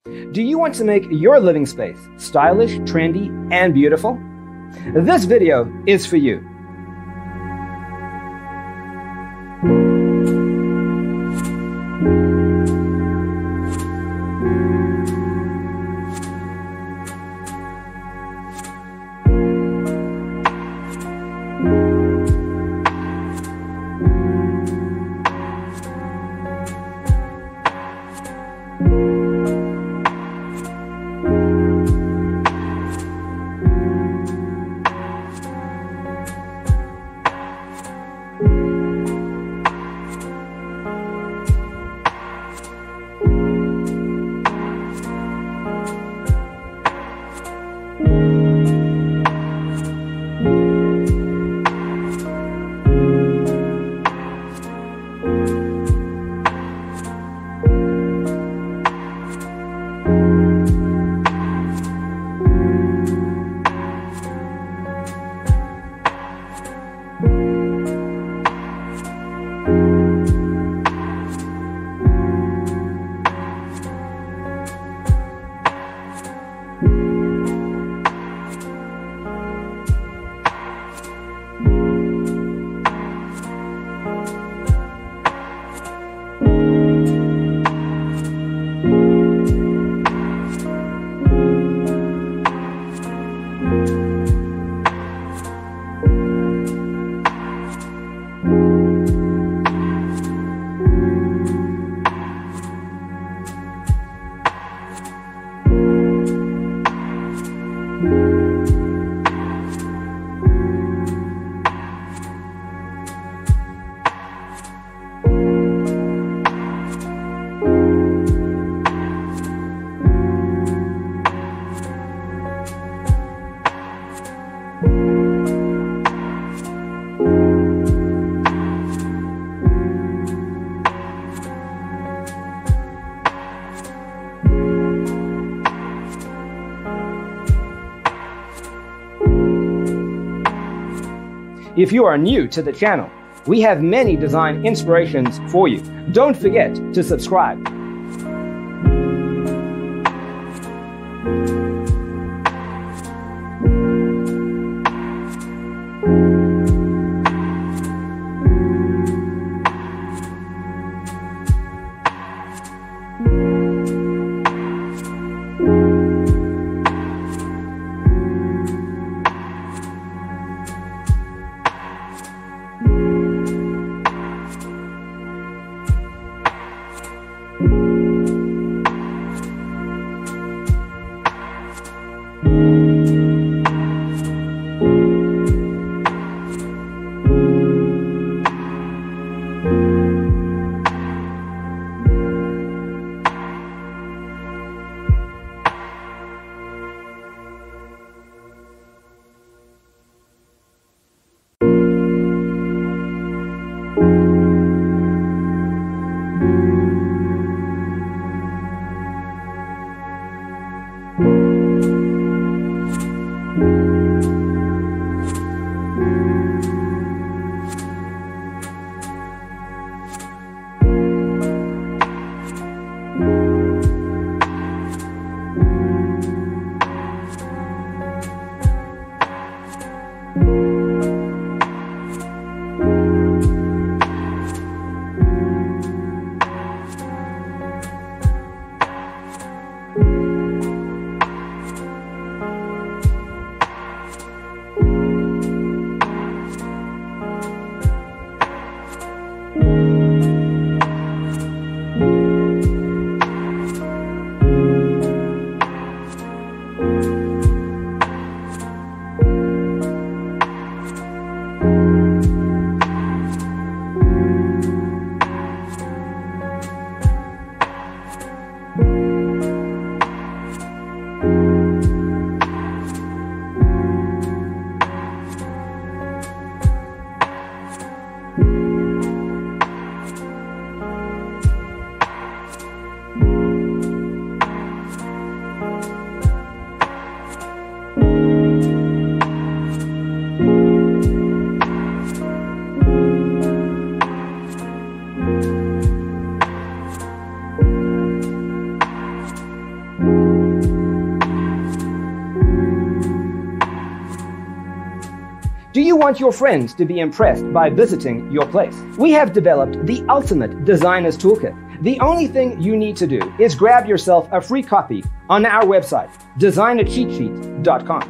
Do you want to make your living space stylish, trendy, and beautiful? This video is for you. If you are new to the channel, we have many design inspirations for you. Don't forget to subscribe. Do you want your friends to be impressed by visiting your place? We have developed the ultimate designer's toolkit. The only thing you need to do is grab yourself a free copy on our website, designercheatsheet.com.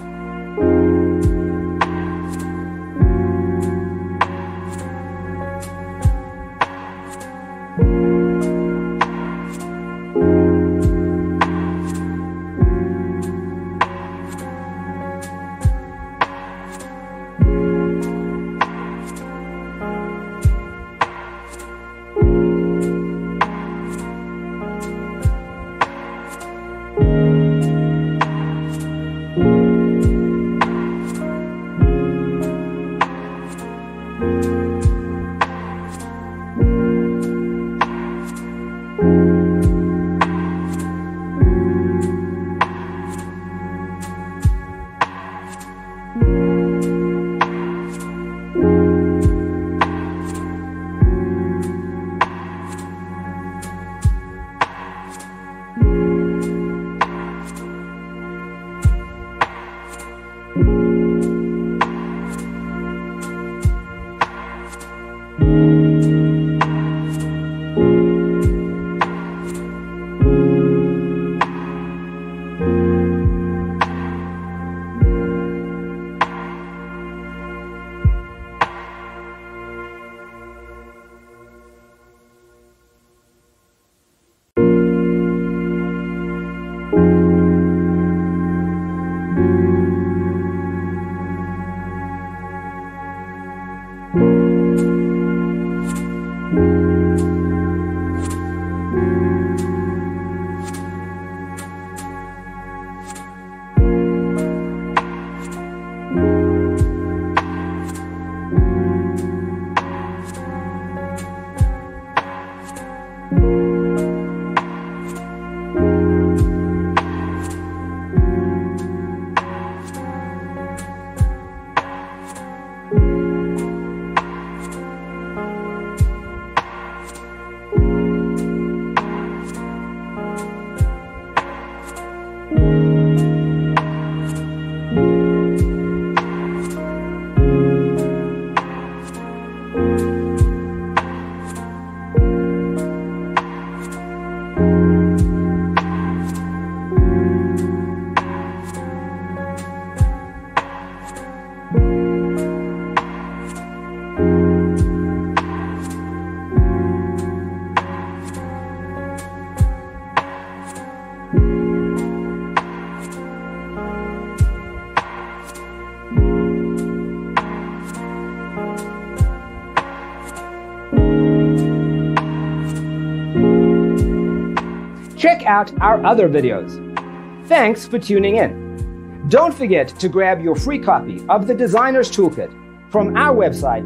Check out our other videos. Thanks for tuning in. Don't forget to grab your free copy of the Designer's Toolkit from our website,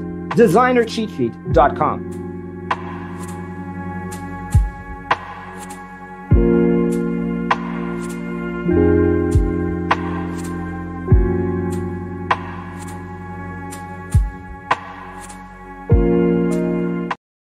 designercheatsheet.com.